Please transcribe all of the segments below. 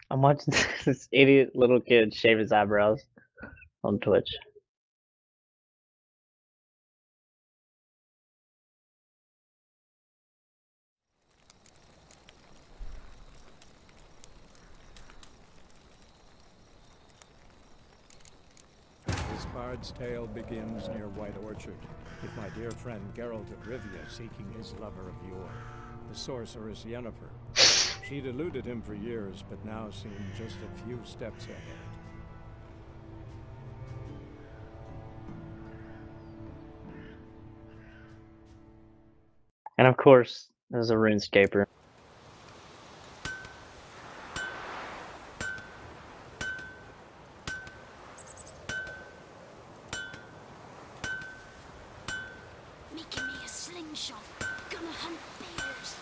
I'm watching this idiot little kid shave his eyebrows on Twitch. This bard's tale begins near White Orchard, with my dear friend Geralt of Rivia seeking his lover of yore, the sorceress Yennefer. She'd eluded him for years, but now seemed just a few steps ahead. And of course, there's a RuneScaper. Making me a slingshot. Gonna hunt bears.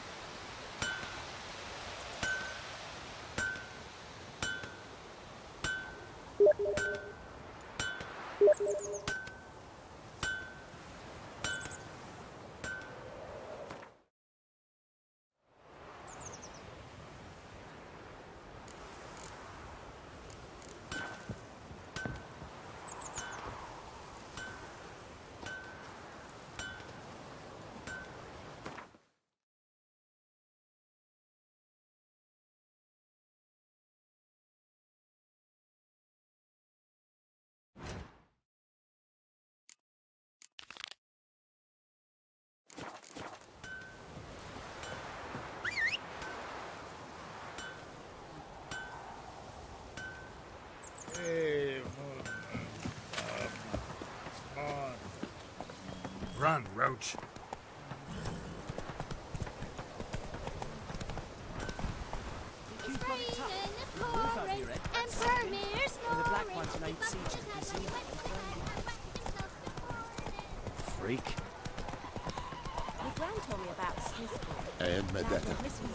Run, Roach. Freak. My gran told me about Smithport. And Medetta.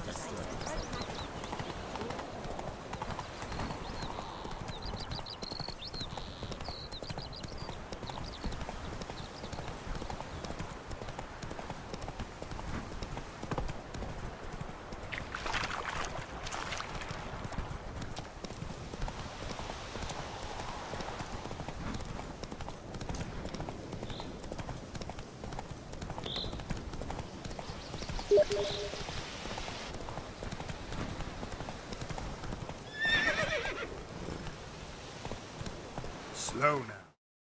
Slow now.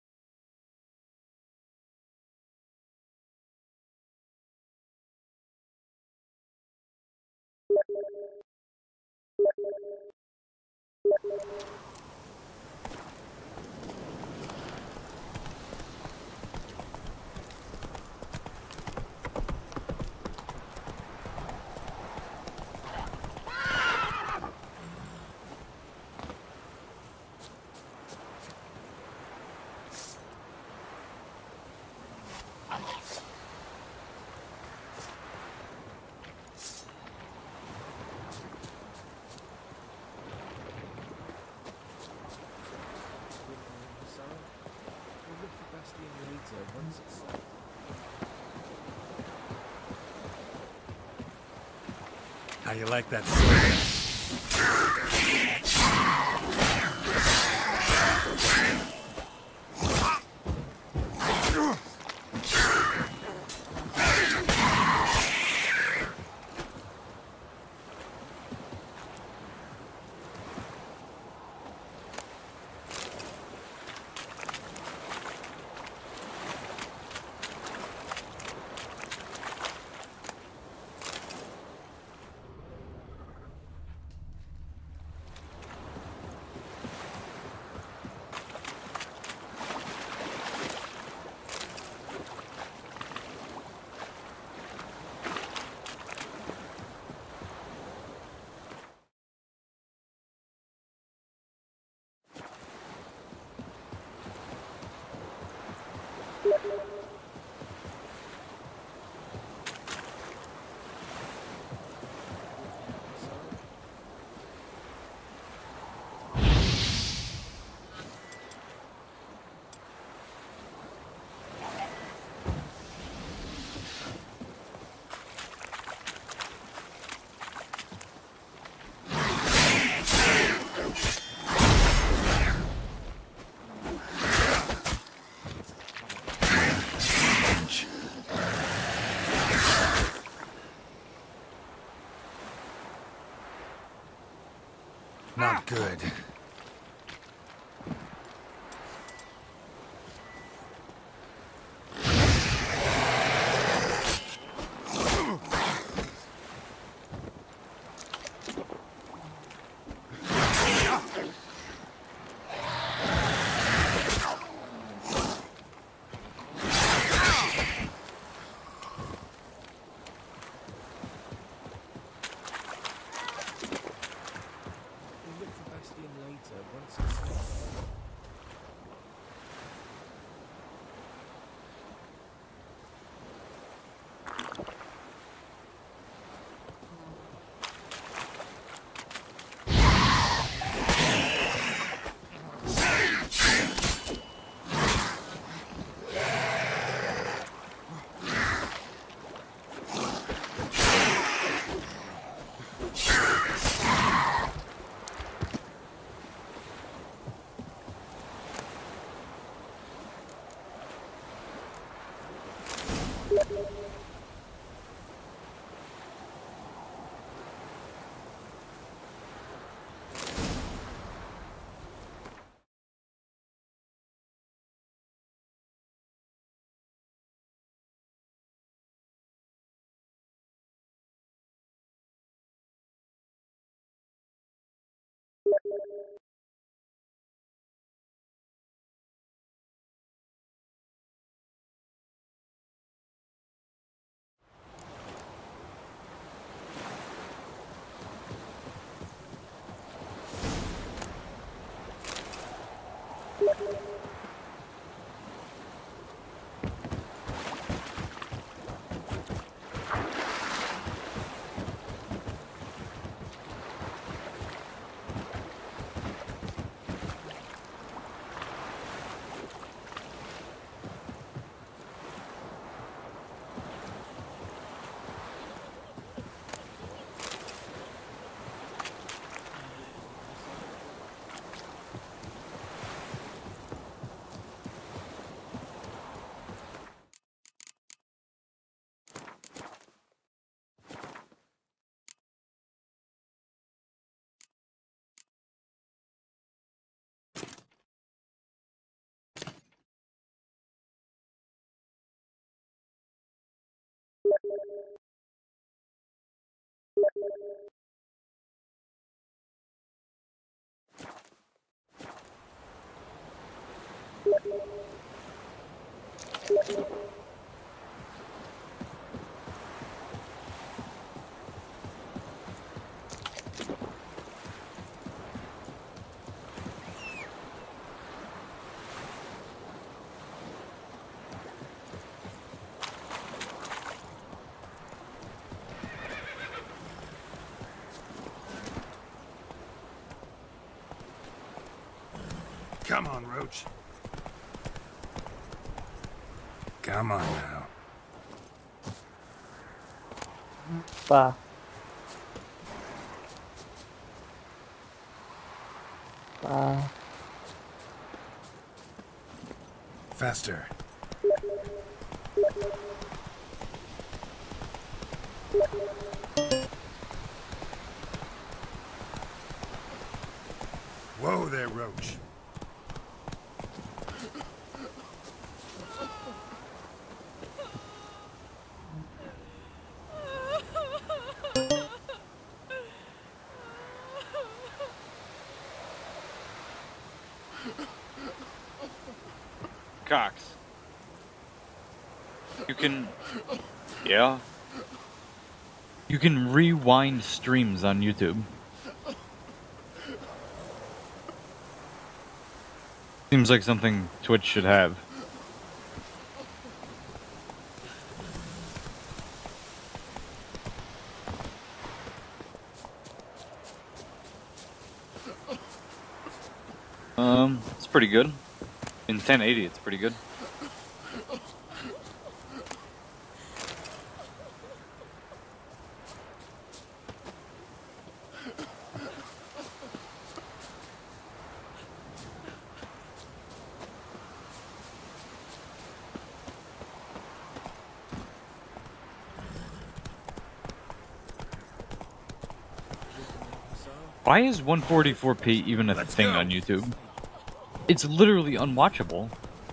How you like that? not good. Come on, Roach. Come on now. Bah. Bah. Faster. Whoa there, Roach. Cox. You can... Yeah? You can rewind streams on YouTube. Seems like something Twitch should have. It's pretty good. In 1080, it's pretty good. Why is 144p even a Let's thing go. on YouTube? It's literally unwatchable.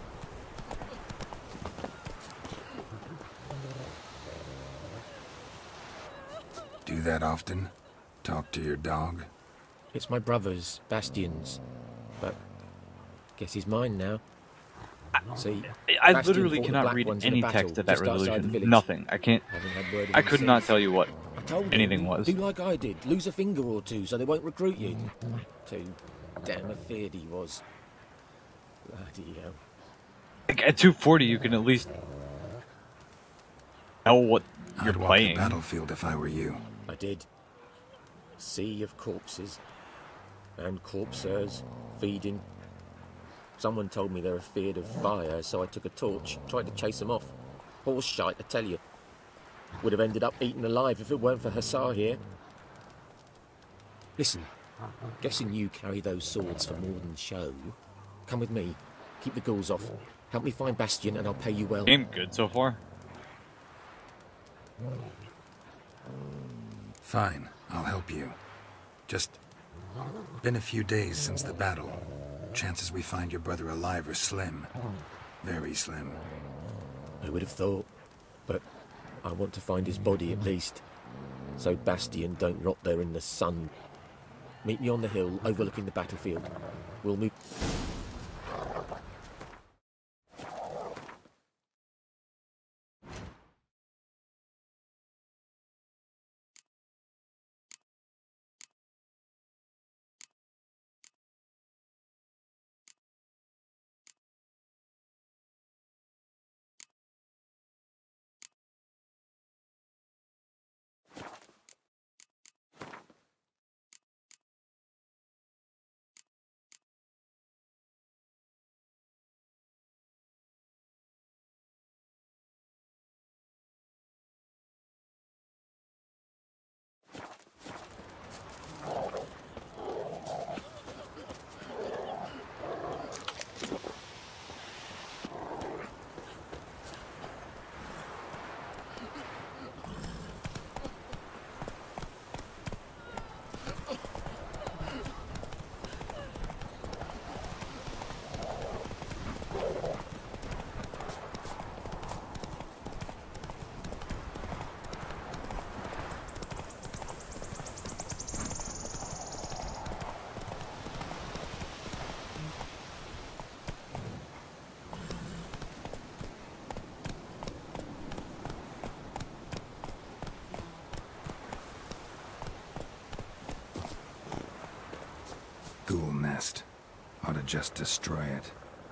Do that often? Talk to your dog? It's my brother's, Bastion's. But guess he's mine now. See, I Bastion literally fought the cannot Black read Ones in a any battle text of that just outside the resolution. village. Nothing. I can't. Haven't had word of I him could not since. tell you what I told anything him, was. do like I did, lose a finger or two so they won't recruit you. Too damn afeard he was. Bloody hell. Like, at 240, you can at least know what you're I'd walk playing. the battlefield if I were you. I did. Sea of corpses. And corpsers feeding. Someone told me they're afeard of fire, so I took a torch, tried to chase them off. Horse shite, I tell you. Would have ended up eaten alive if it weren't for Hussar here. Listen, guessing you carry those swords for more than show. Come with me. Keep the ghouls off. Help me find Bastion and I'll pay you well. Game good so far. Fine, I'll help you. Just been a few days since the battle. Chances we find your brother alive are slim. Very slim. I would have thought, but I want to find his body at least. So Bastion don't rot there in the sun. Meet me on the hill overlooking the battlefield. We'll move... Ghoul nest. Ought to just destroy it.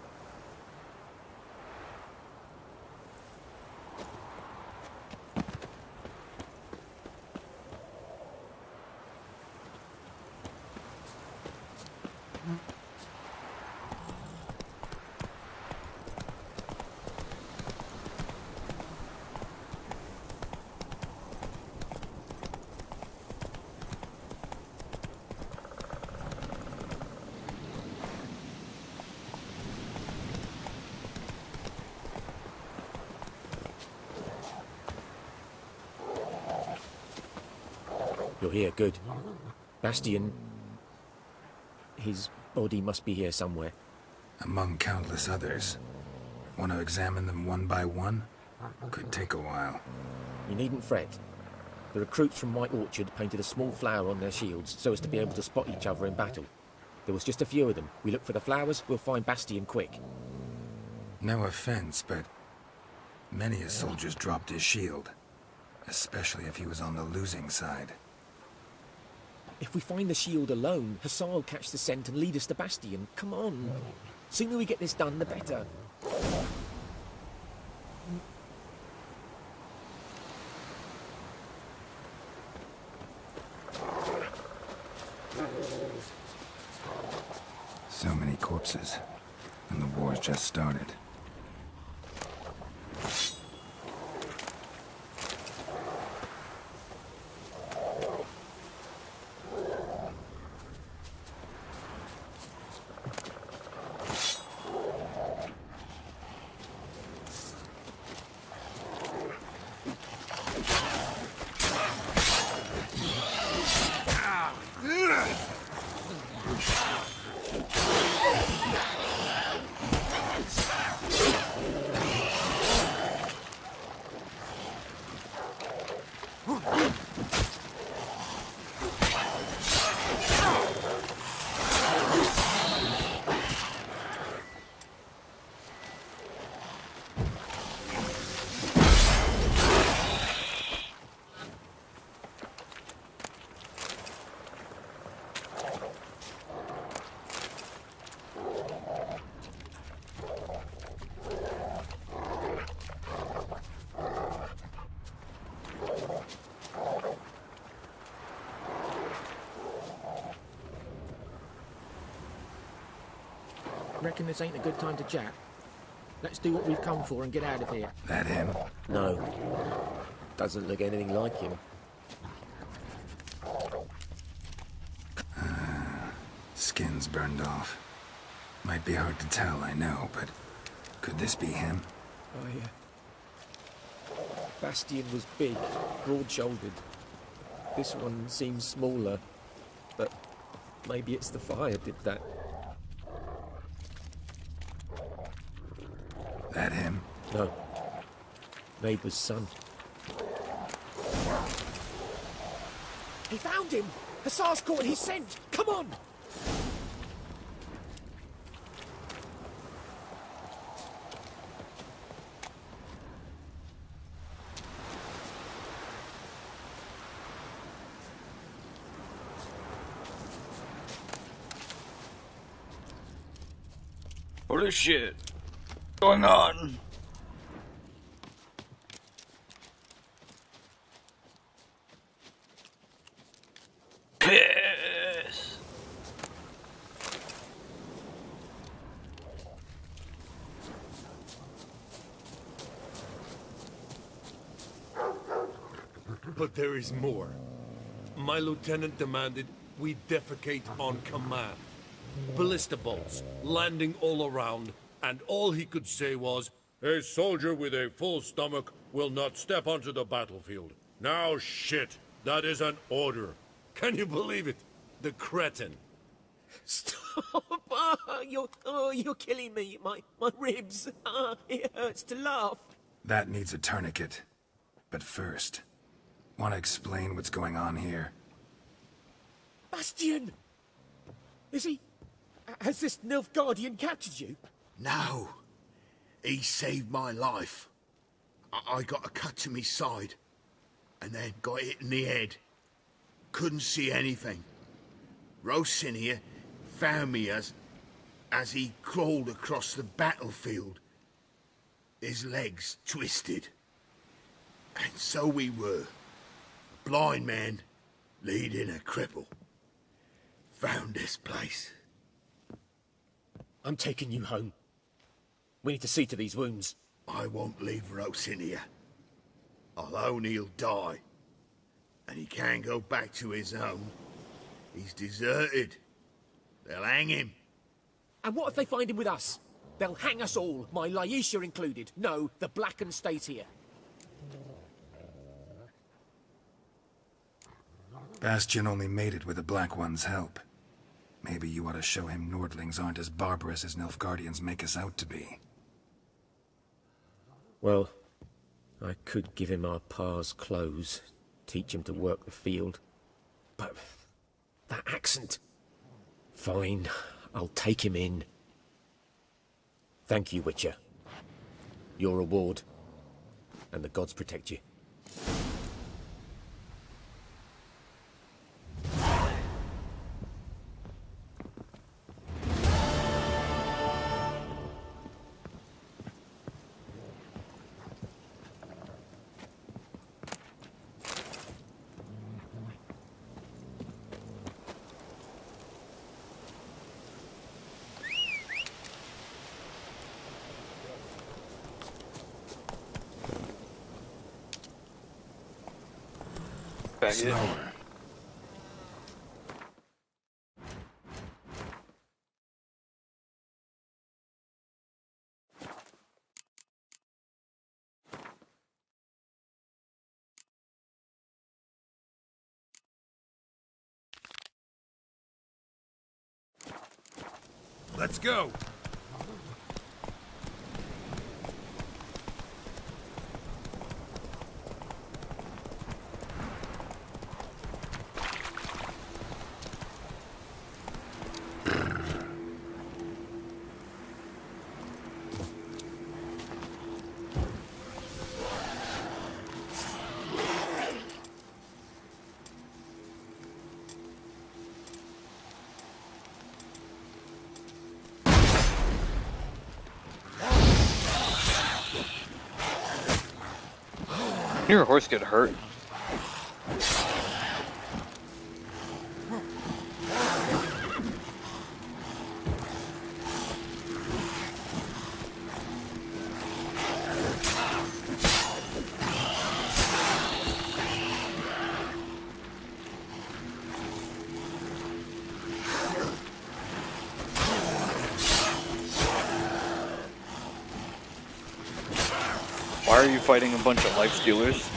You're here, good. Bastion... His body must be here somewhere. Among countless others. Want to examine them one by one? Could take a while. You needn't fret. The recruits from White Orchard painted a small flower on their shields so as to be able to spot each other in battle. There was just a few of them. We look for the flowers, we'll find Bastion quick. No offense, but many a soldier's dropped his shield. Especially if he was on the losing side. If we find the shield alone, Hussar will catch the scent and lead us to Bastion. Come on. Sooner we get this done, the better. So many corpses. And the war's just started. Reckon this ain't a good time to chat? Let's do what we've come for and get out of here. That him? No. Doesn't look anything like him. Skin's burned off. Might be hard to tell, I know, but could this be him? Oh, yeah. Bastian was big, broad-shouldered. This one seems smaller, but maybe it's the fire did that. That him? No. Neighbour's son. He found him! Hussar's caught his scent! Come on! Holy shit. What's going on? Piss. But there is more. My lieutenant demanded we defecate on command. Ballista bolts, landing all around, and all he could say was, "A soldier with a full stomach will not step onto the battlefield." Now shit, that is an order. Can you believe it? The cretin. Stop! You're killing me. My ribs. It hurts to laugh. That needs a tourniquet. But first, want to explain what's going on here? Bastian! Is he... Has this Nilfgaardian captured you? No. He saved my life. I got a cut to me side, and then got hit in the head. Couldn't see anything. Rosinia found me as he crawled across the battlefield. His legs twisted. And so we were. A blind man leading a cripple. Found this place. I'm taking you home. We need to see to these wounds. I won't leave Rosinia. I'll own he'll die. And he can't go back to his own. He's deserted. They'll hang him. And what if they find him with us? They'll hang us all, my Laisha included. No, the Blacken stays here. Bastian only made it with the Black One's help. Maybe you ought to show him Nordlings aren't as barbarous as Nilfgaardians make us out to be. Well, I could give him our pa's clothes, teach him to work the field. But that accent... Fine, I'll take him in. Thank you, Witcher. Your reward. And the gods protect you. Slower. Let's go. Your horse get hurt. Why are you fighting a bunch of life stealers?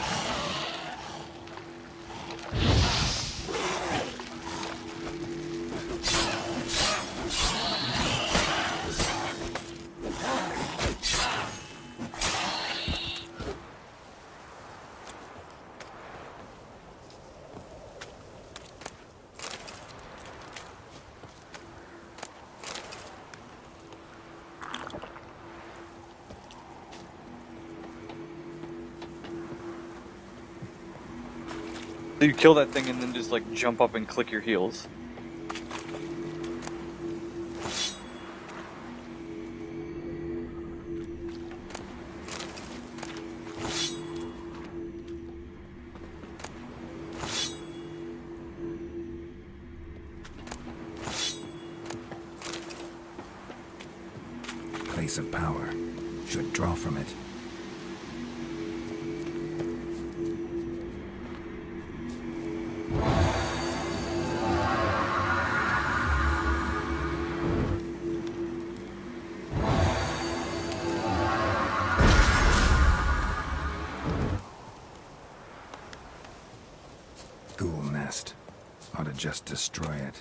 So you kill that thing and then just like jump up and click your heels. Place of power. Should draw from it. Ghoul nest. Ought to just destroy it.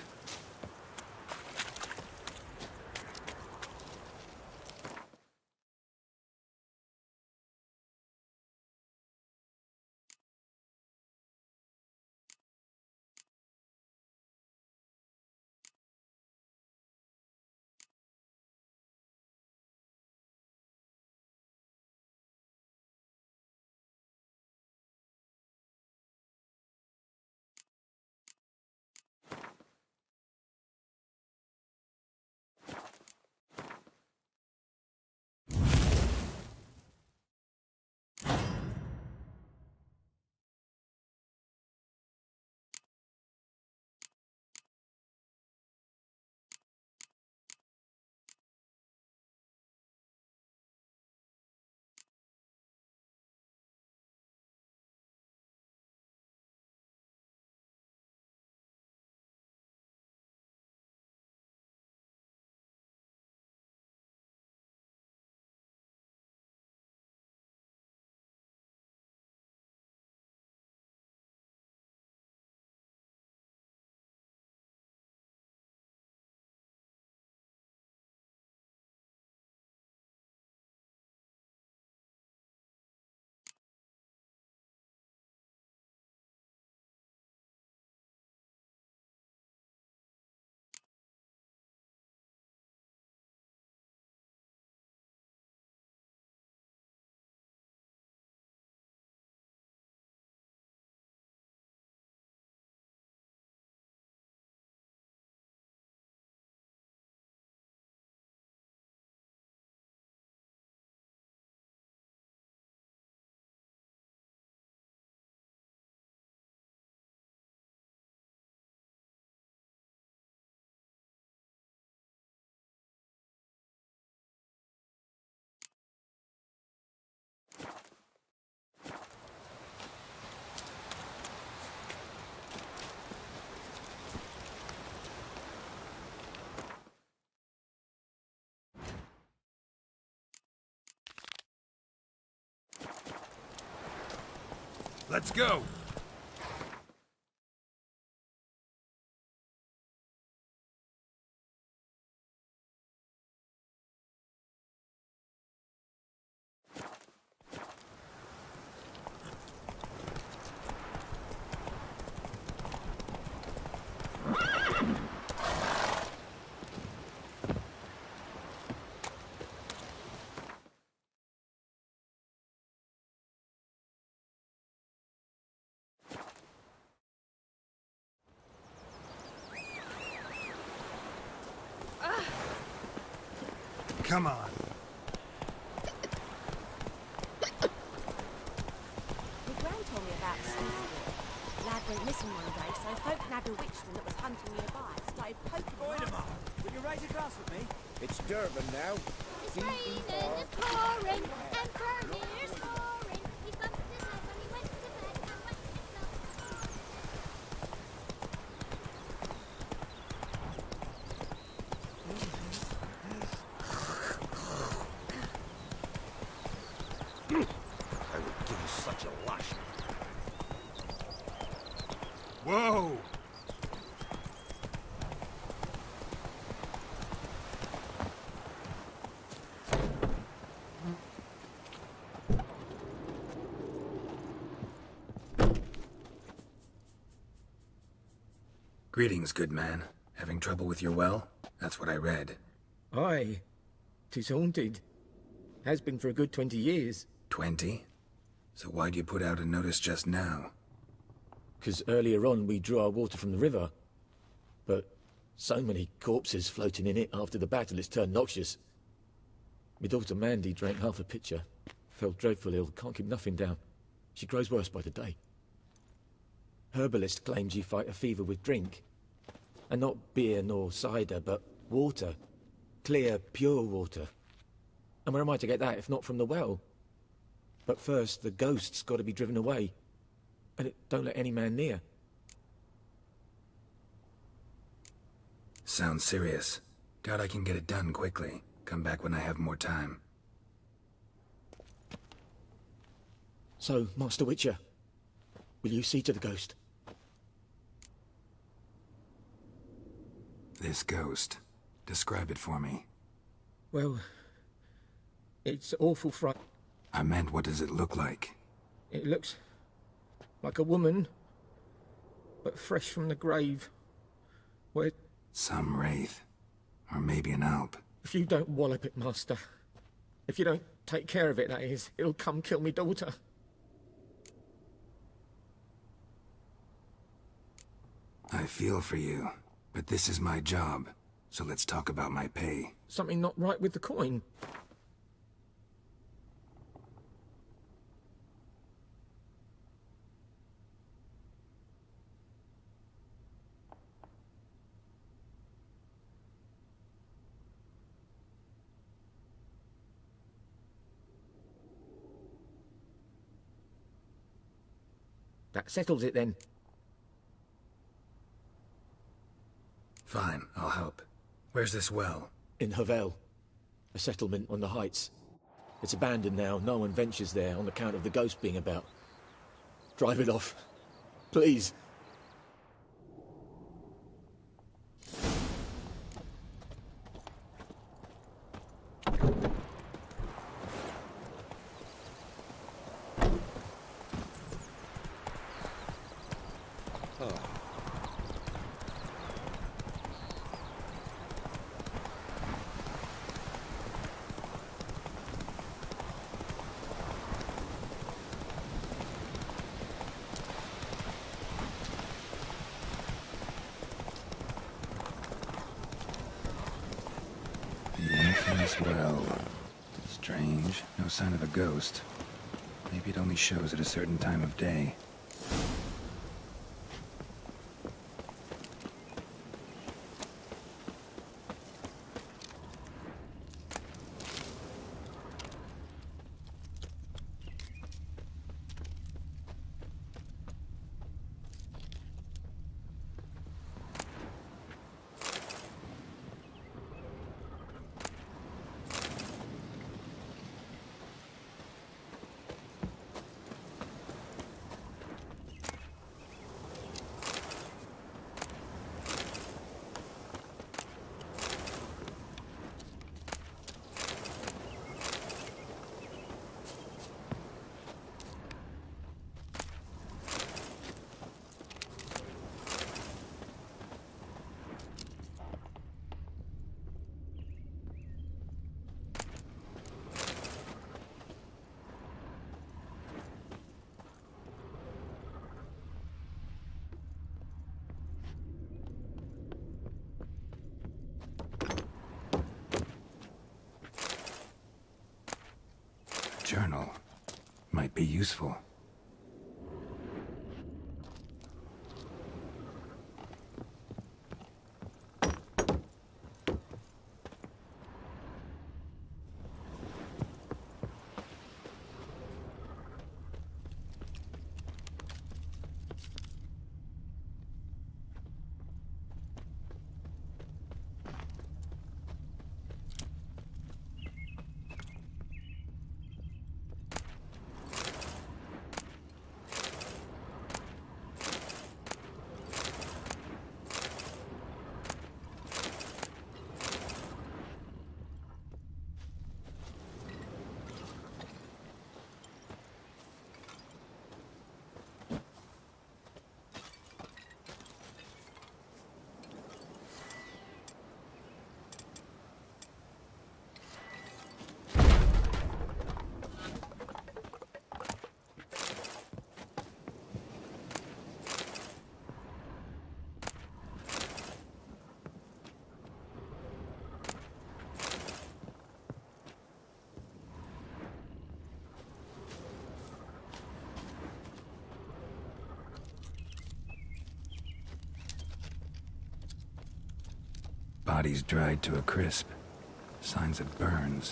Let's go! Come on. The missing one day, so folk nabbed a witchman that was hunting nearby. Started poking him up. Will you raise a glass with me? It's Durban now. It's raining, it's pouring, and Vermeer's snoring. He bumped his head when he went to bed and went himself. I would give you such a lash. Whoa! Greetings, good man. Having trouble with your well? That's what I read. Aye. 'Tis haunted. Has been for a good 20 years. 20? So why'd you put out a notice just now? 'Cause earlier on we drew our water from the river. But so many corpses floating in it after the battle it's turned noxious. My daughter Mandy drank half a pitcher. Fell dreadful ill, can't keep nothing down. She grows worse by the day. Herbalist claims you fight a fever with drink. And not beer nor cider, but water. Clear, pure water. And where am I to get that if not from the well? But first, the ghost's got to be driven away. And it don't let any man near. Sounds serious. Doubt I can get it done quickly. Come back when I have more time. So, Master Witcher, will you see to the ghost? This ghost. Describe it for me. Well, it's awful fright. I meant, what does it look like? It looks like a woman, but fresh from the grave. Where... Some wraith. Or maybe an alp. If you don't wallop it, Master. If you don't take care of it, that is, it'll come kill me daughter. I feel for you, but this is my job, so let's talk about my pay. Something not right with the coin. That settles it then. Fine, I'll help. Where's this well? In Havel, a settlement on the heights. It's abandoned now, no one ventures there on account of the ghost being about. Drive it off, please. Well, strange. No sign of a ghost. Maybe it only shows at a certain time of day. Journal might be useful. Body's dried to a crisp. Signs of burns.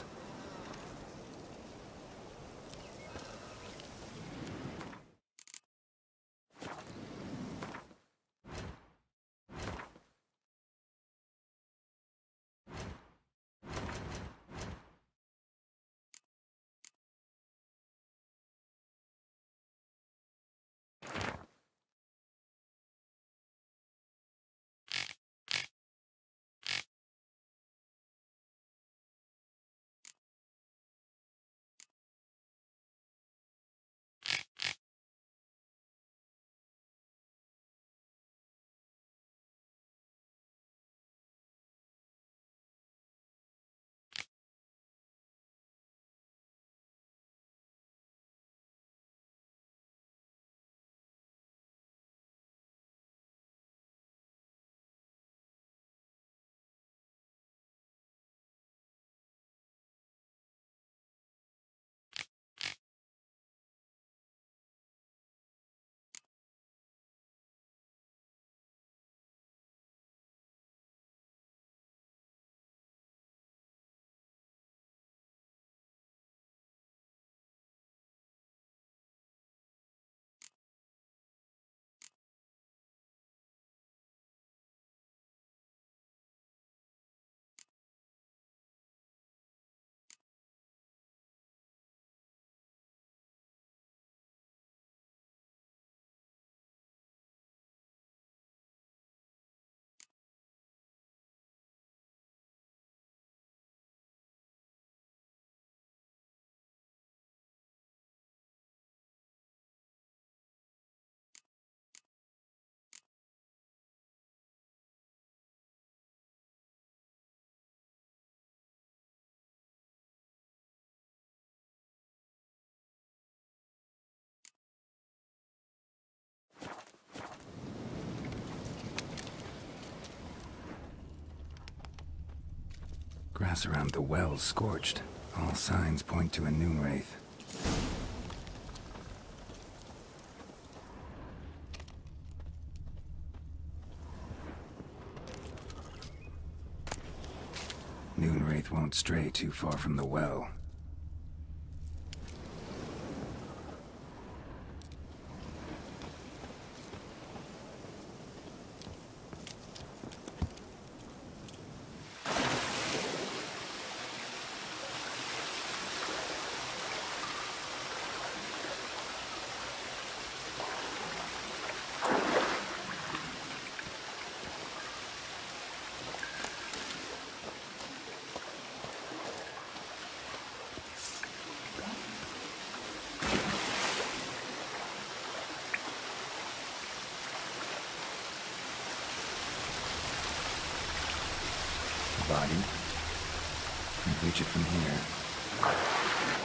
Grass around the well scorched. All signs point to a noon wraith. Noon wraith won't stray too far from the well. Body. Can't reach it from here.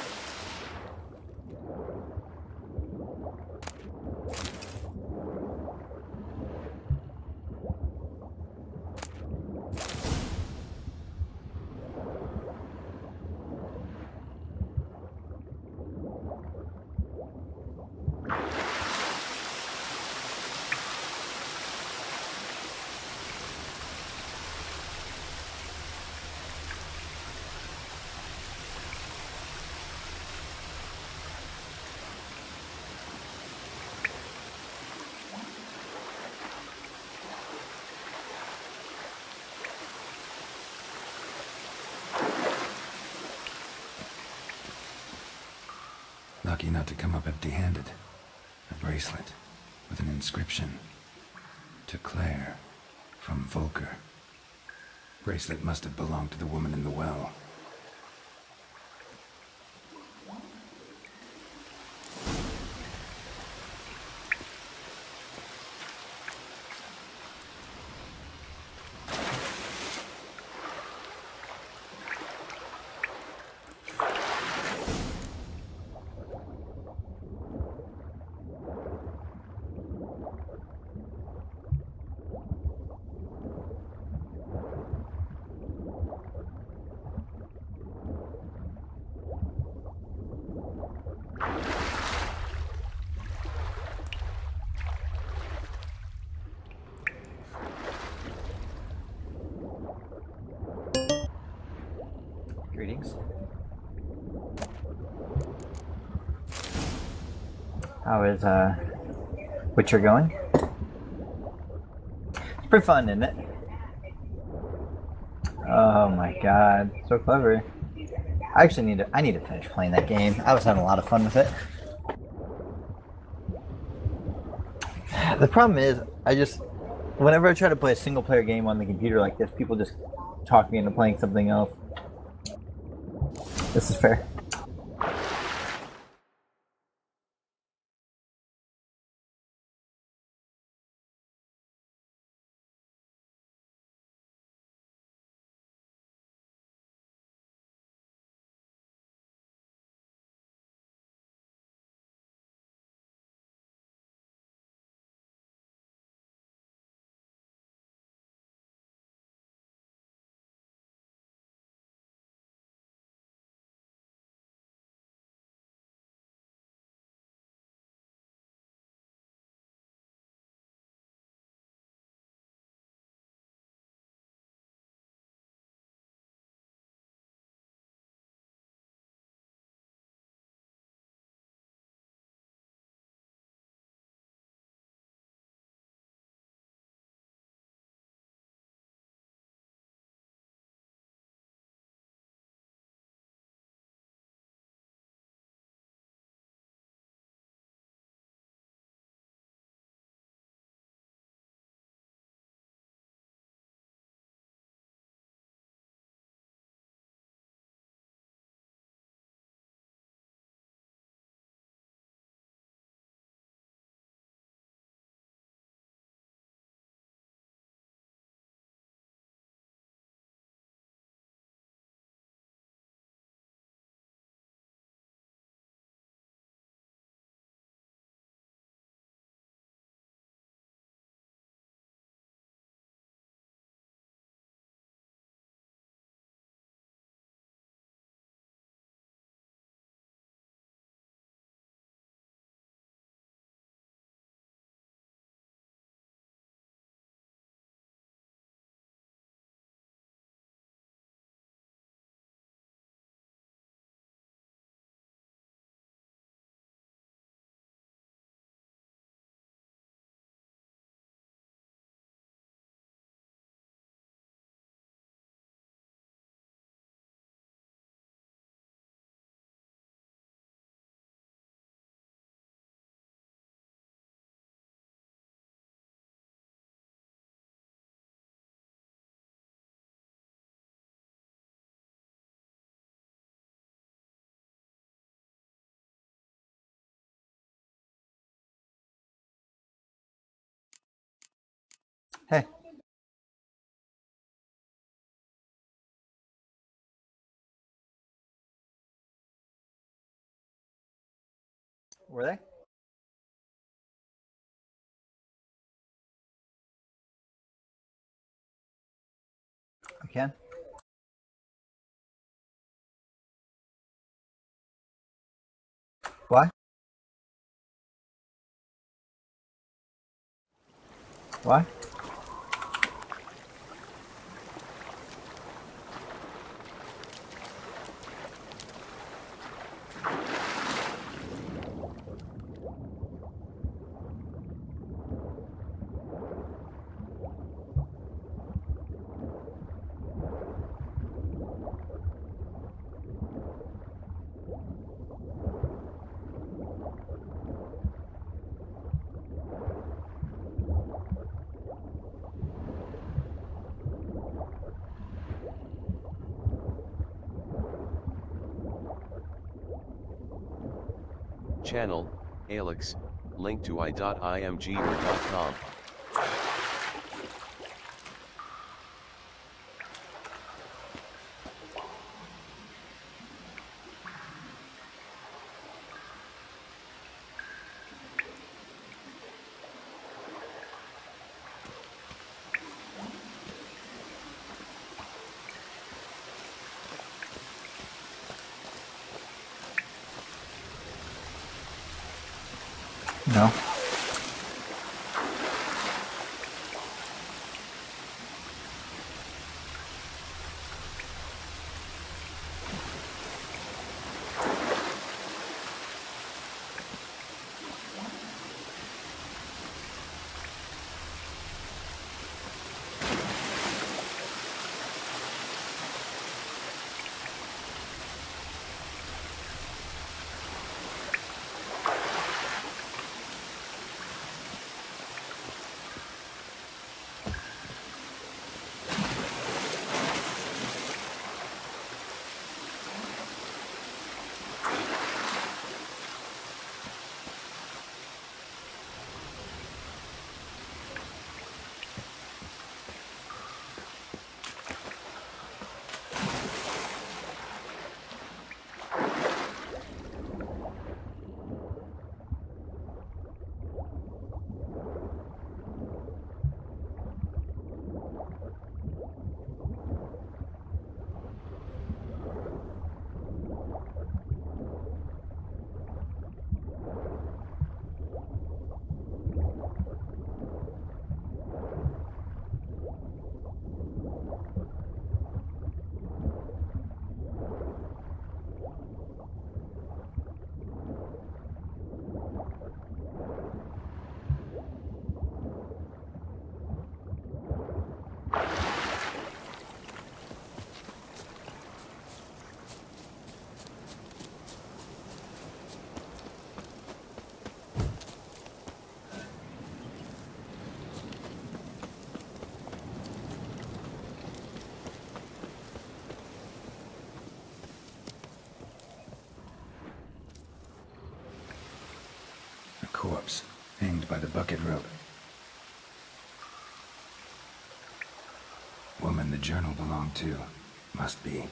Lucky not to come up empty-handed. A bracelet with an inscription. To Claire, from Volker. Bracelet must have belonged to the woman in the well. Greetings. How is Witcher going? It's pretty fun, isn't it? Oh my god, so clever. I actually need to finish playing that game. I was having a lot of fun with it. The problem is, whenever I try to play a single player game on the computer like this, people just talk me into playing something else. This is fair. Hey. Were they? I can. Why? Why? Channel, Alex, link to i.imgur.com. No. by the bucket rope. Woman the journal belonged to. Must be.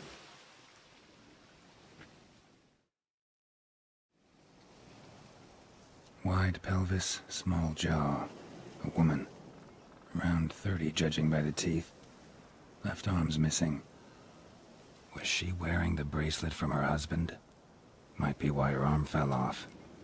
Wide pelvis, small jaw. A woman. Around 30, judging by the teeth. Left arm's missing. Was she wearing the bracelet from her husband? Might be why her arm fell off.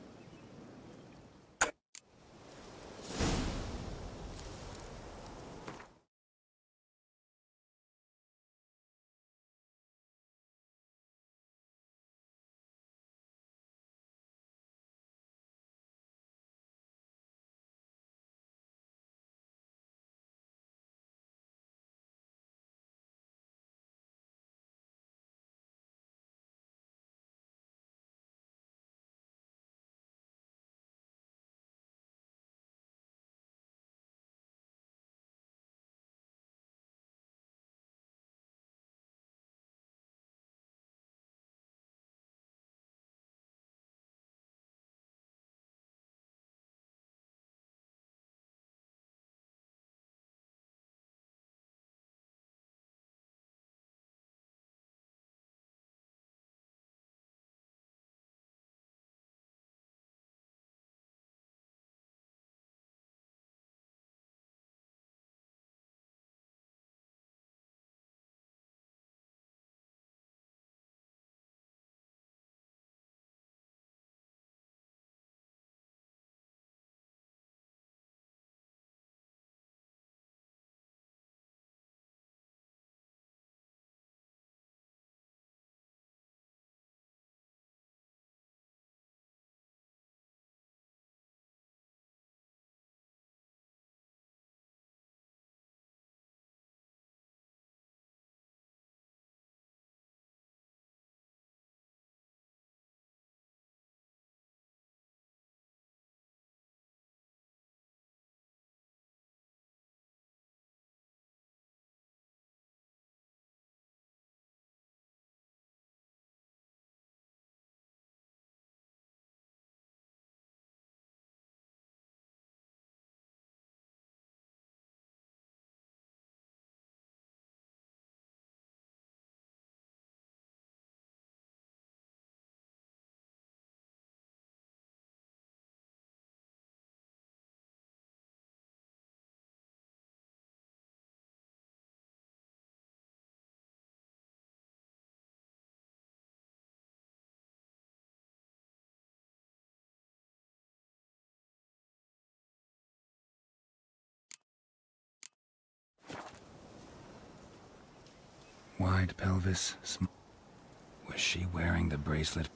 Wide pelvis, was she wearing the bracelet?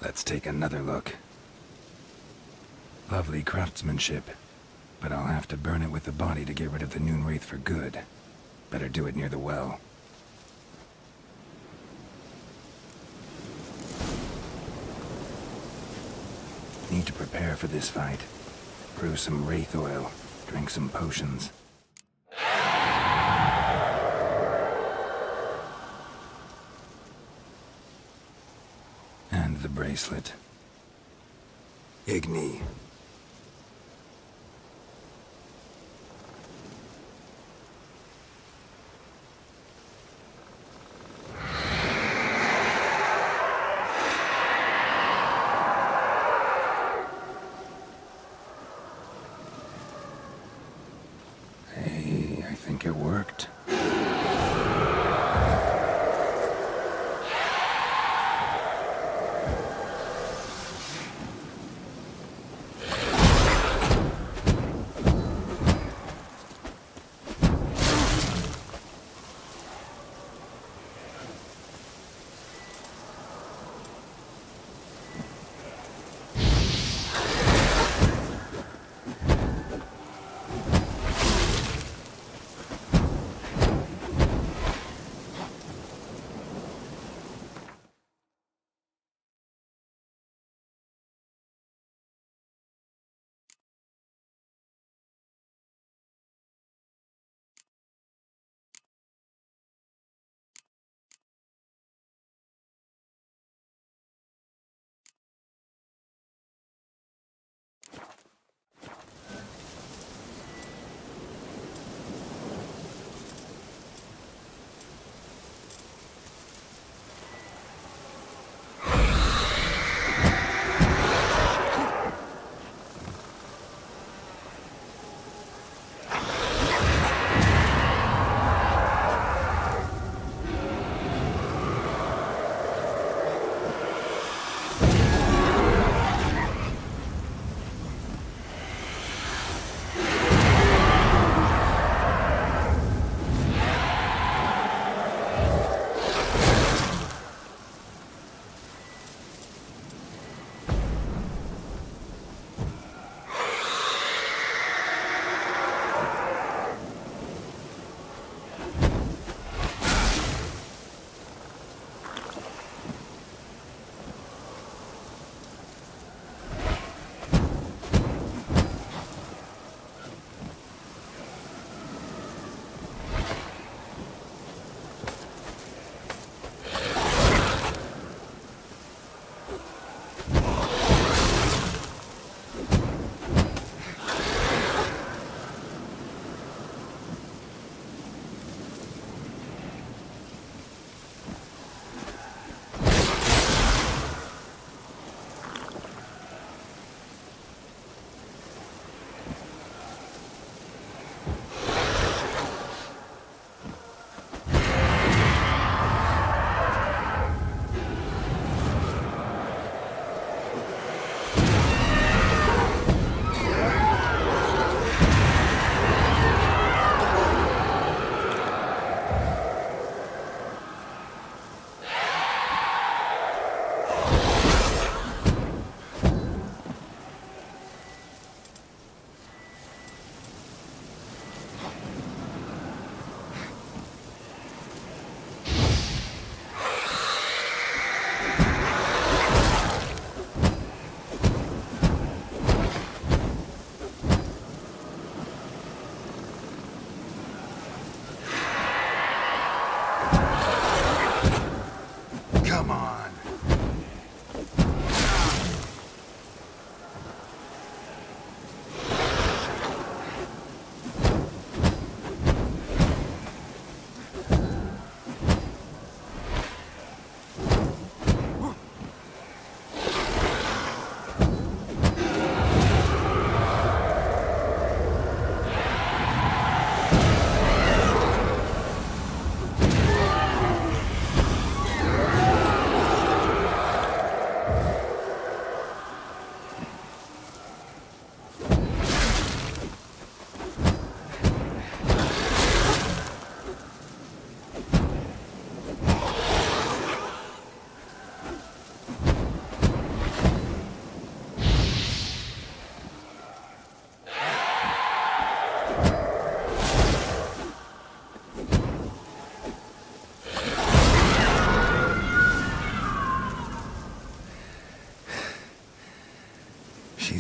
Let's take another look. Lovely craftsmanship, but I'll have to burn it with the body to get rid of the Noon Wraith for good. Better do it near the well. Need to prepare for this fight. Brew some Wraith oil, drink some potions. And the bracelet. Igni. Hey, I think it worked.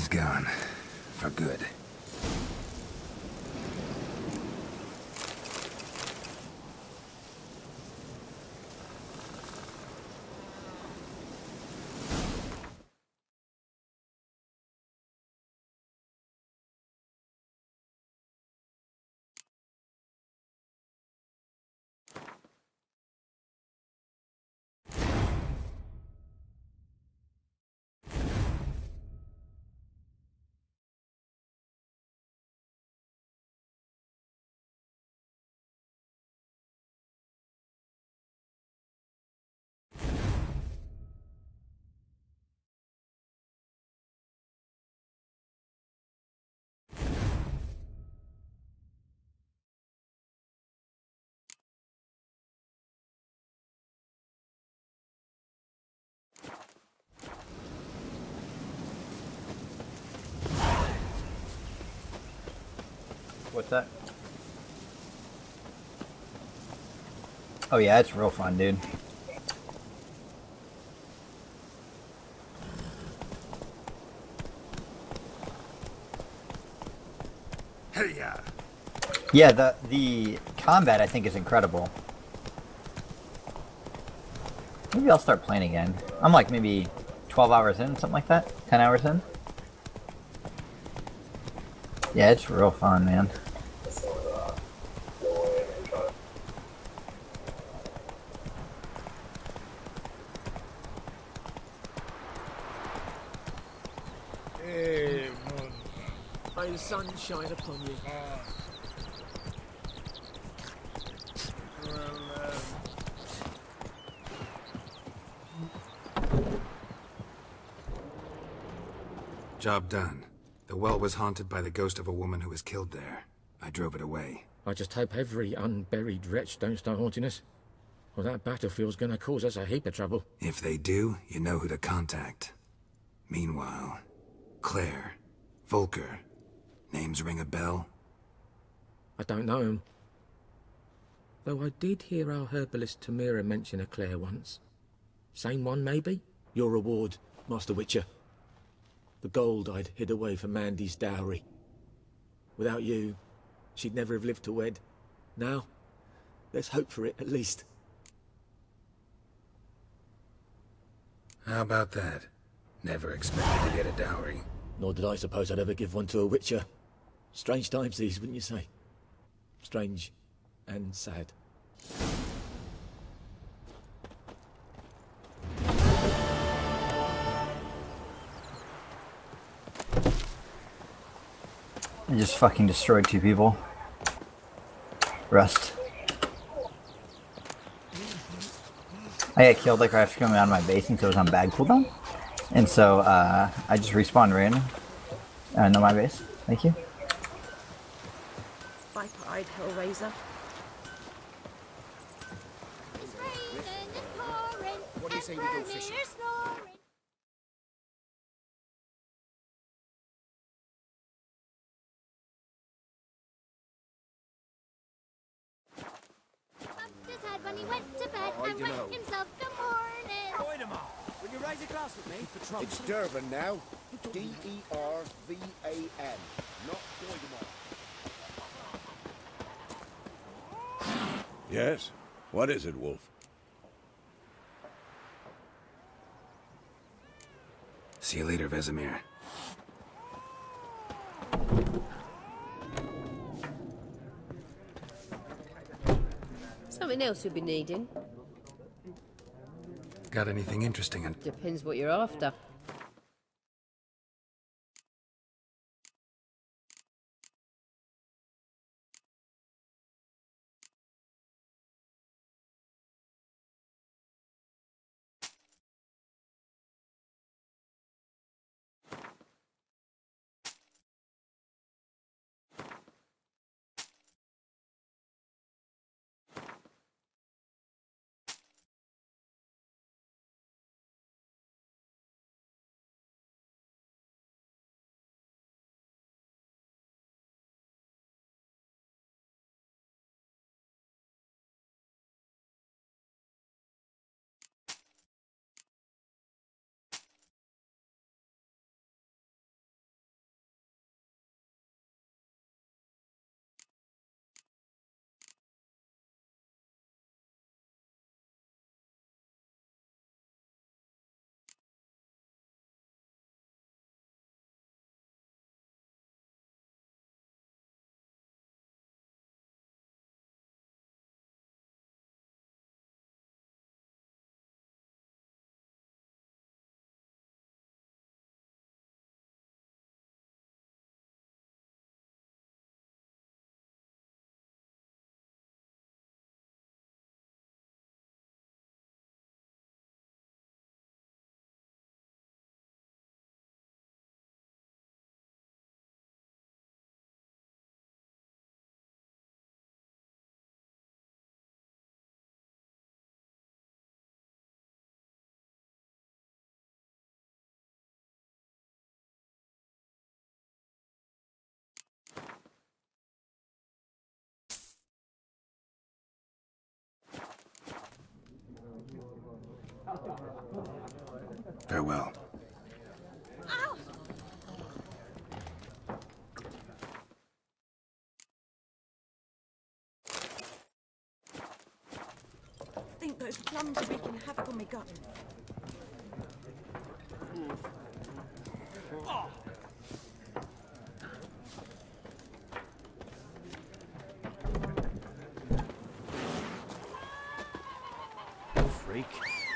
He's gone. For good. What's that? Oh yeah, it's real fun, dude. Hey ya! Yeah, the combat I think is incredible. Maybe I'll start playing again. I'm like maybe 12 hours in, something like that. 10 hours in. Yeah, it's real fun, man. Hey, may the sun shine upon you. Job done. The well was haunted by the ghost of a woman who was killed there. I drove it away. I just hope every unburied wretch don't start haunting us. Well, that battlefield's gonna cause us a heap of trouble. If they do, you know who to contact. Meanwhile, Claire, Volker, names ring a bell? I don't know him. Though I did hear our herbalist Tamira mention a Claire once. Same one, maybe? Your reward, Master Witcher. The gold I'd hid away for Mandy's dowry. Without you, she'd never have lived to wed. Now, let's hope for it, at least. How about that? Never expected to get a dowry. Nor did I suppose I'd ever give one to a Witcher. Strange times these, wouldn't you say? Strange and sad. I just fucking destroyed 2 people. Rust. I got killed like right after coming out of my base, and so it was on bag cooldown. And so I just respawned random. No, my base. Thank you. Viper-eyed Hellraiser. It's raining, it's pouring, What do you say we go and fishing? Vermeer's snoring. Bumped his head when he went to bed and whacked himself good morning. Point 'em up. Will you raise a glass with me for trouble? It's Durban now. D-E-R-V-A-N. Not Doidemar. Yes? What is it, Wolf? See you later, Vesemir. Something else you'll be needing. Got anything interesting in... Depends what you're after. Farewell. I think those plums are wreaking havoc on my gut. Freak.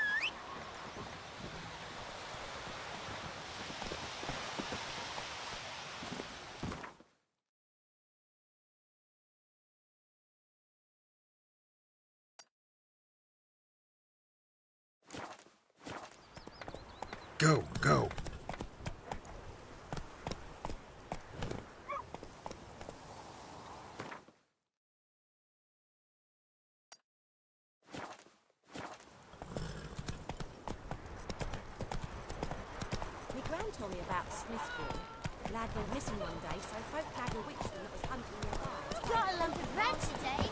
Go, go. My gran told me about Smithville. Lad went missing one day, so folk flagged a witch that was hunting nearby. Got a lump of bread today.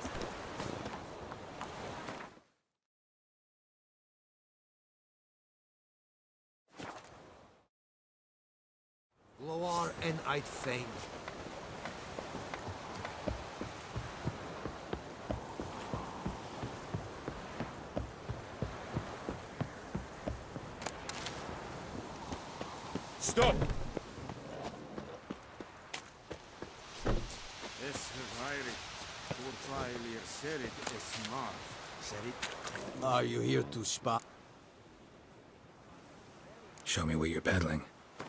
Loar and I'd fain. Stop! Are you here to spy? Show me what you're peddling.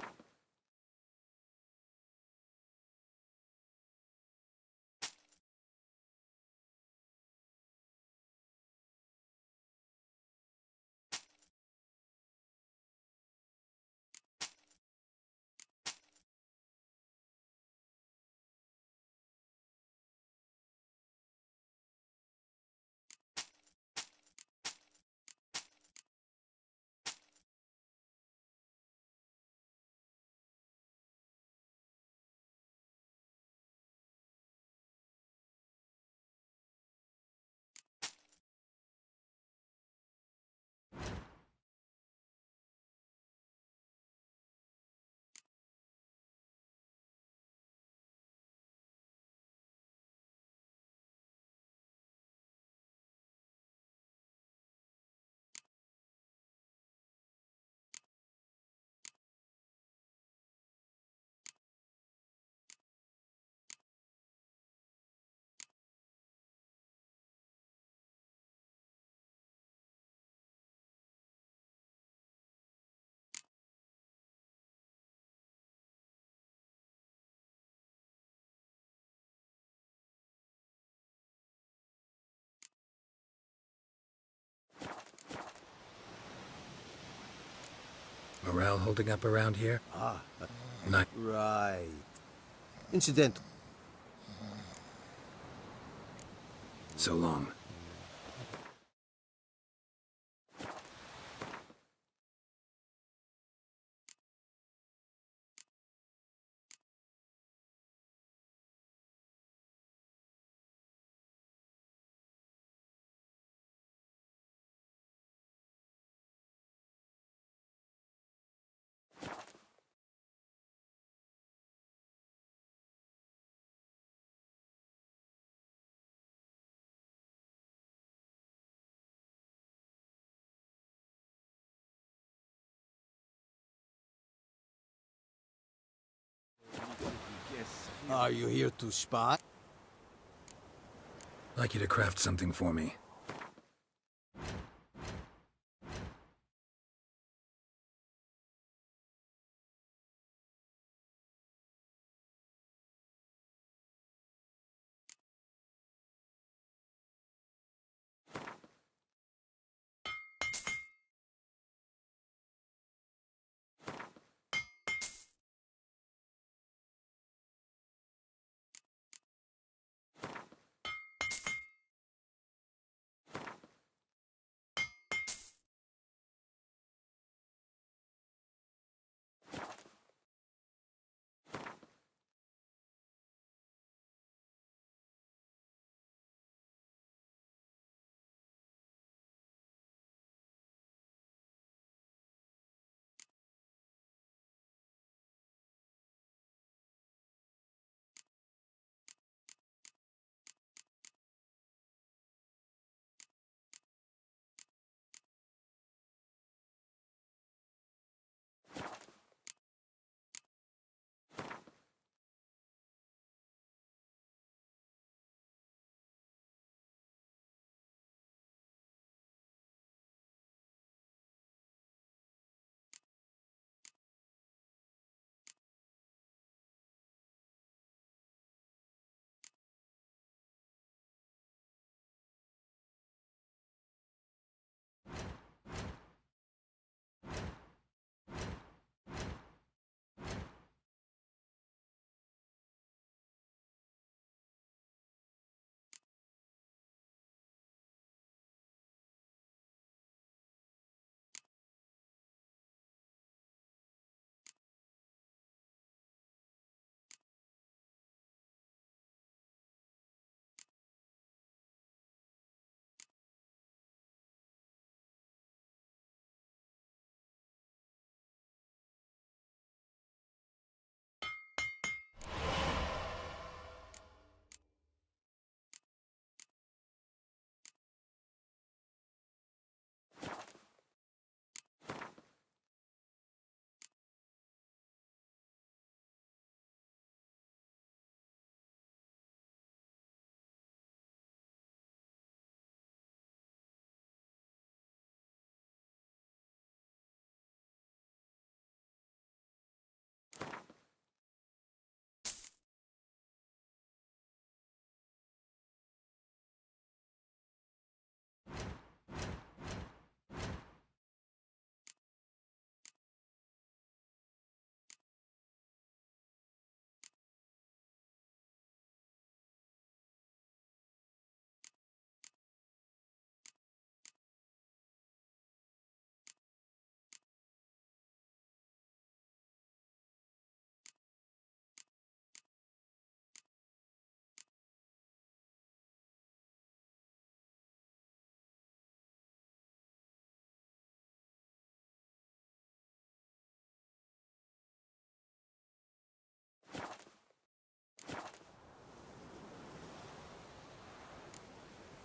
Morale holding up around here? Not. Right. Incidental. So long. Are you here to spy? I'd like you to craft something for me.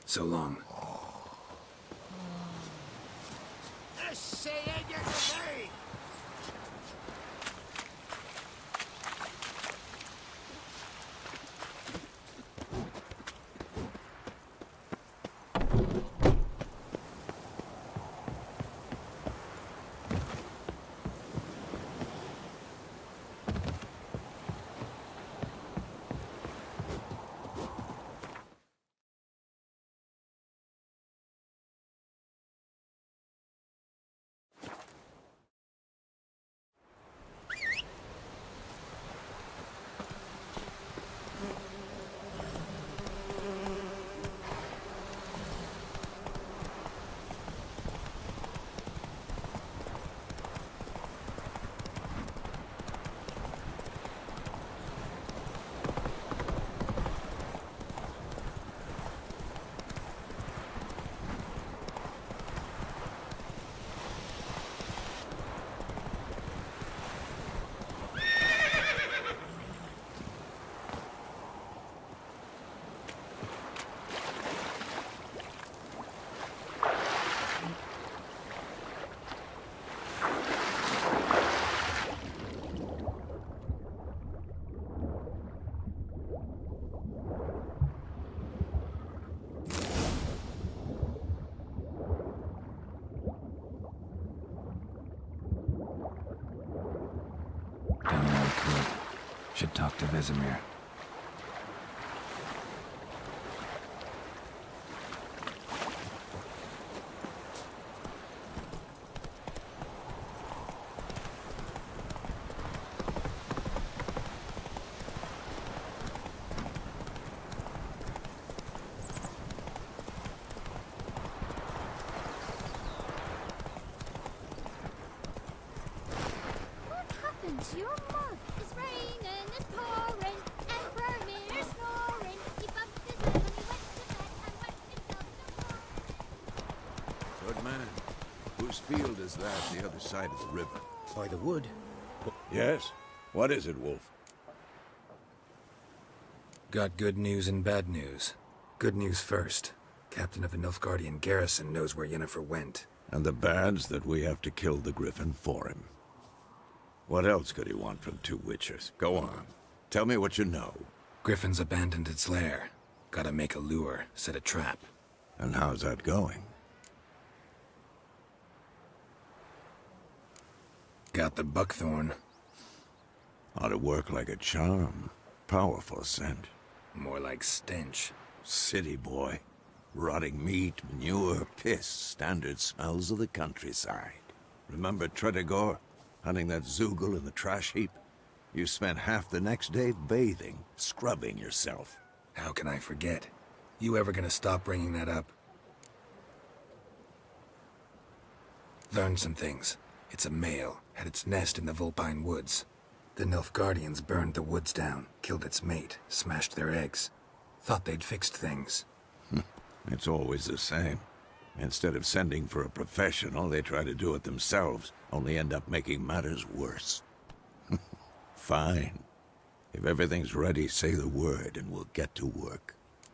So long. Done what I could. Should talk to Vesemir. To your mug. It's raining, it's pouring, and Vermeer's snoring. He bumped his head when he went to bed and wet himself to Good man. Whose field is that the other side of the river? By the wood. Yes? What is it, Wolf? Got good news and bad news. Good news first. Captain of the Nilfgaardian garrison knows where Yennefer went. And the bad's that we have to kill the Griffin for him. What else could he want from two witches? Go on. Tell me what you know. Griffin's abandoned its lair. Gotta make a lure, set a trap. And how's that going? Got the buckthorn. Ought to work like a charm. Powerful scent. More like stench. City boy. Rotting meat, manure, piss. Standard smells of the countryside. Remember Tredegor? Hunting that Zoogle in the trash heap? You spent half the next day bathing, scrubbing yourself. How can I forget? You ever gonna stop bringing that up? Learned some things. It's a male, had its nest in the Vulpine Woods. The Nilfgaardians burned the woods down, killed its mate, smashed their eggs. Thought they'd fixed things. It's always the same. Instead of sending for a professional, they try to do it themselves, only end up making matters worse. Fine. If everything's ready, say the word and we'll get to work.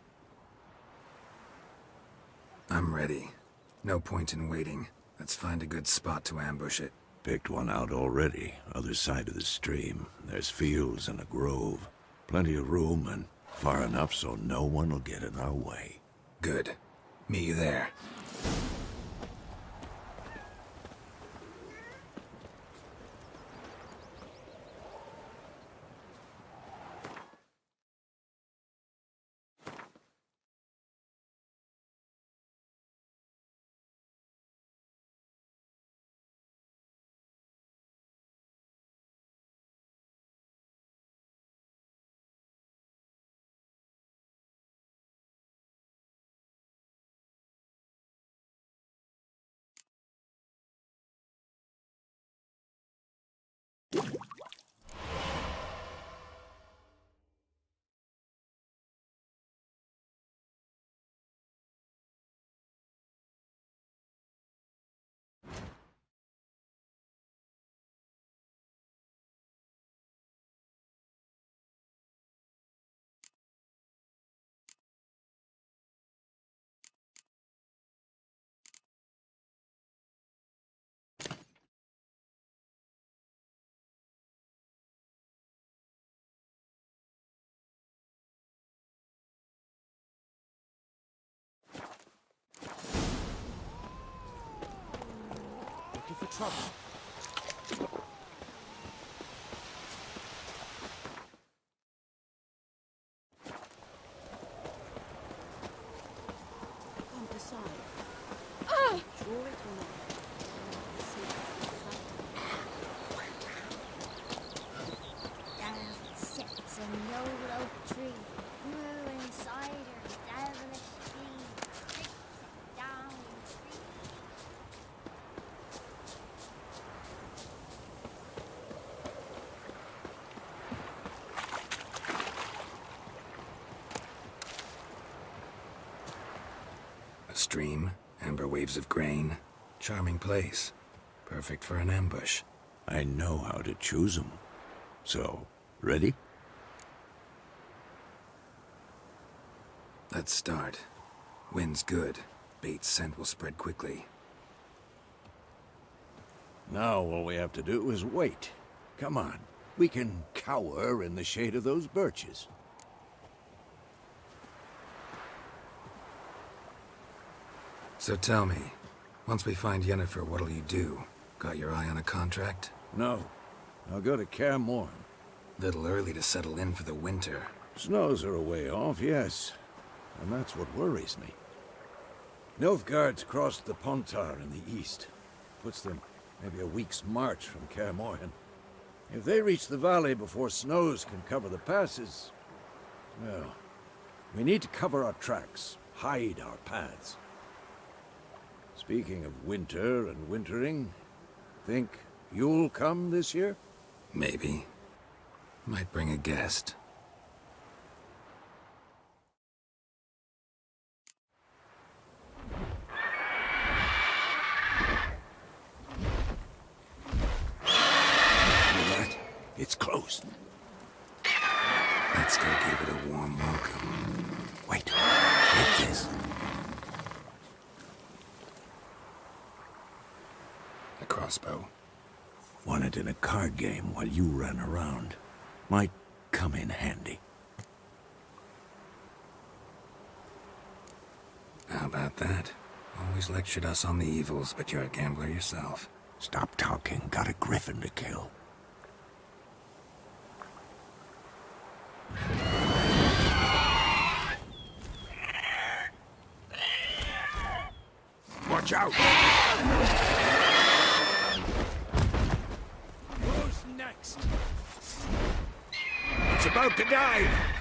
I'm ready. No point in waiting. Let's find a good spot to ambush it. Picked one out already, other side of the stream. There's fields and a grove. Plenty of room and far enough so no one will get in our way. Good. Meet you there. trouble. Can't decide. Ah! Draw it or not. Down sits an old oak tree, grew inside her devilish tree, sits it down in tree. A stream, amber waves of grain. Charming place. Perfect for an ambush. I know how to choose 'em. So, ready? Let's start. Wind's good. Bait's scent will spread quickly. Now all we have to do is wait. Come on. We can cower in the shade of those birches. So tell me, once we find Yennefer, what'll you do? Got your eye on a contract? No. I'll go to Kaer Morhen. Little early to settle in for the winter. Snows are a way off, yes. And that's what worries me. Nilfgaard's crossed the Pontar in the east. Puts them maybe a week's march from Kaer Morhen. If they reach the valley before snows can cover the passes, well, we need to cover our tracks, hide our paths. Speaking of winter and wintering, think you'll come this year? Maybe. Might bring a guest. It's close. Let's go give it a warm welcome. Wait, take this. A crossbow. Won it in a card game while you ran around. Might come in handy. How about that? Always lectured us on the evils, but you're a gambler yourself. Stop talking. Got a griffin to kill. Watch out! Who's next? It's about to dive!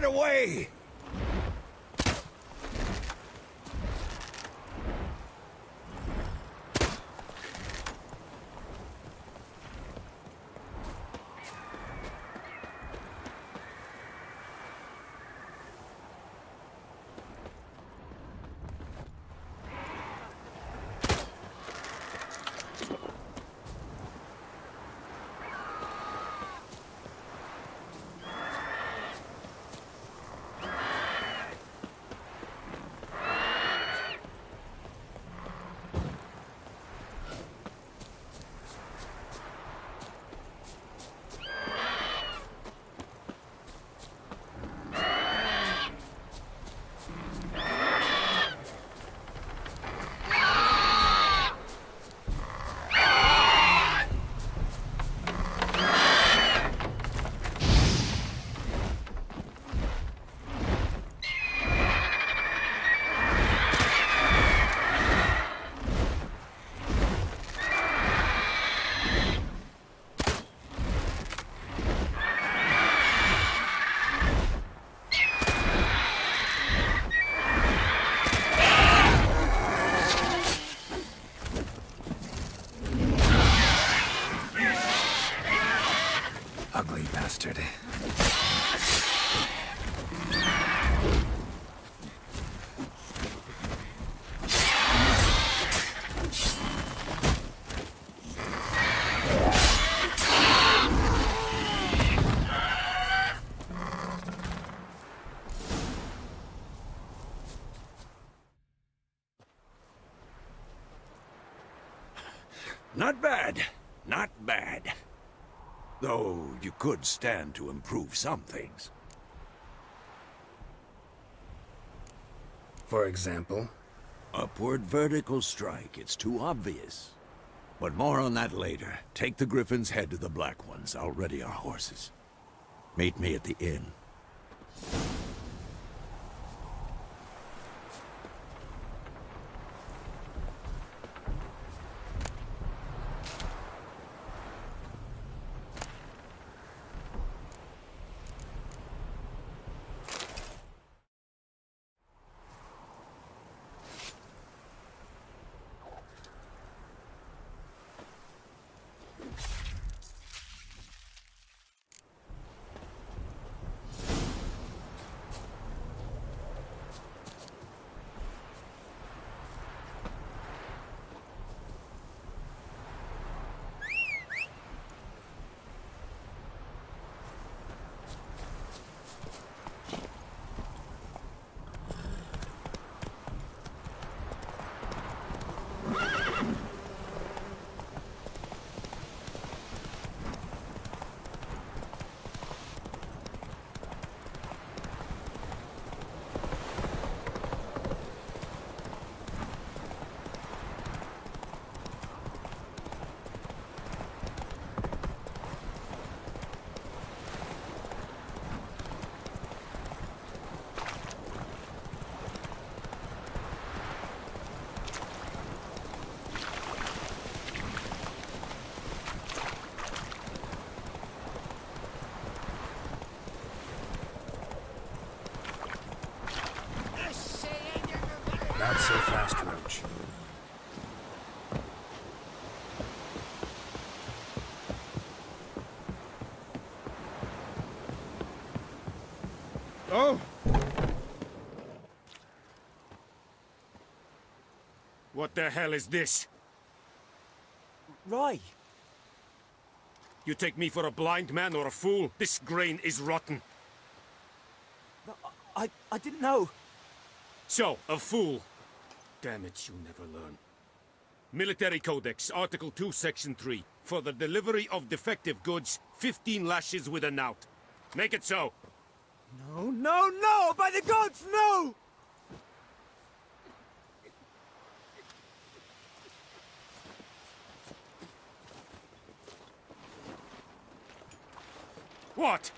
away! Ugly bastard. Not bad. Not bad. Though you could stand to improve some things. For example? Upward vertical strike. It's too obvious. But more on that later. Take the Griffin's head to the Black Ones. I'll ready our horses. Meet me at the inn. Not so fast, Roach. Oh! What the hell is this? Roy! You take me for a blind man or a fool? This grain is rotten. No, I didn't know. So, a fool. Damn it, you never learn. Military Codex, Article 2, Section 3. For the delivery of defective goods, 15 lashes with a knout. Make it so. No, no, no! By the gods, no! What?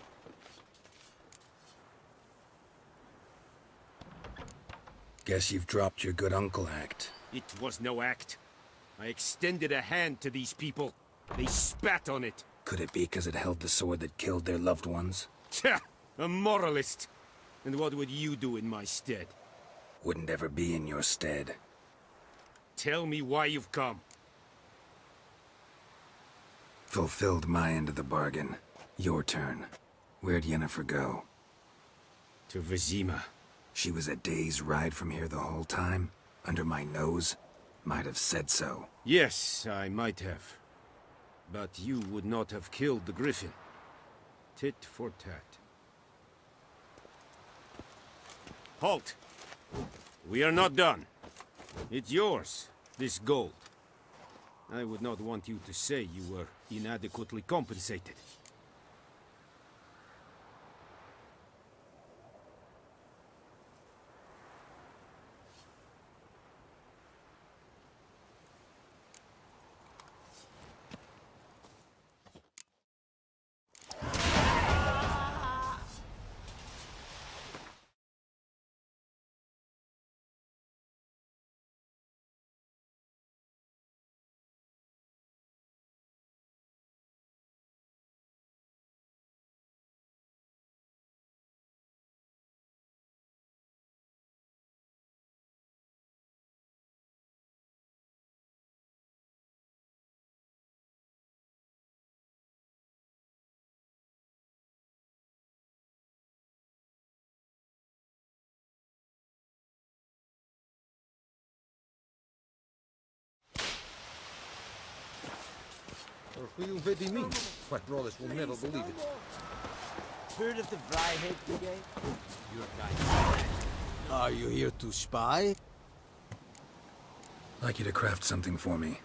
Guess you've dropped your good uncle act. It was no act. I extended a hand to these people. They spat on it. Could it be because it held the sword that killed their loved ones? Tch! A moralist. And what would you do in my stead? Wouldn't ever be in your stead. Tell me why you've come. Fulfilled my end of the bargain. Your turn. Where'd Yennefer go? To Vizima. She was a day's ride from here the whole time? Under my nose? Might have said so. Yes, I might have. But you would not have killed the griffin. Tit for tat. Halt! We are not done. It's yours, this gold. I would not want you to say you were inadequately compensated. Who you really mean? My brothers will never believe it. Heard of the Vryheid Brigade? Your guy. Are you here to spy? I'd like you to craft something for me.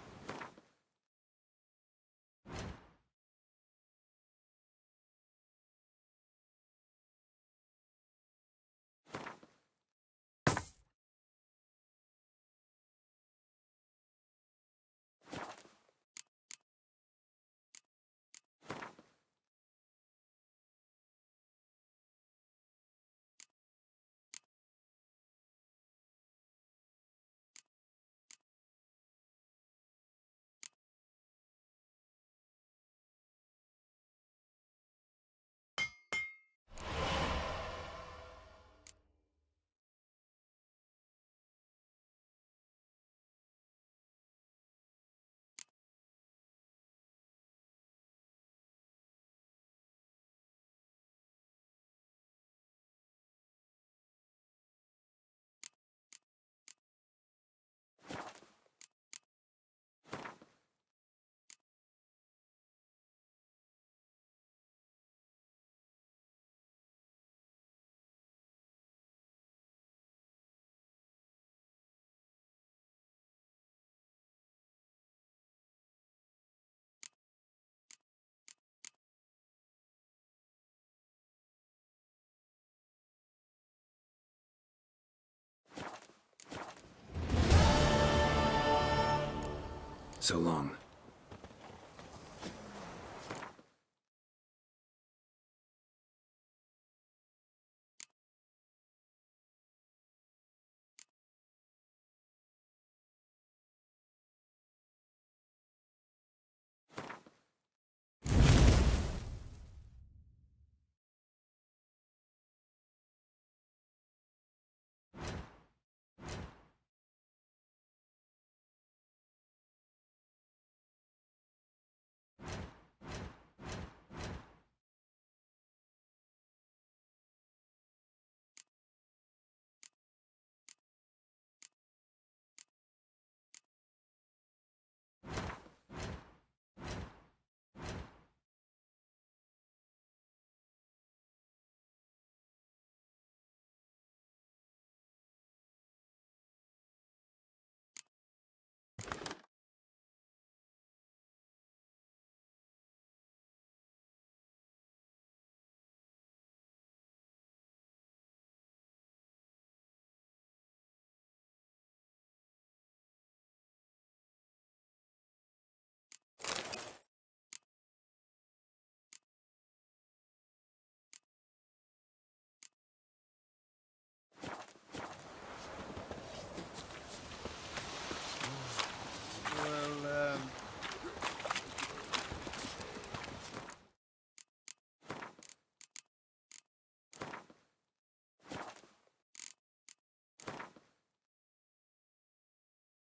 So long.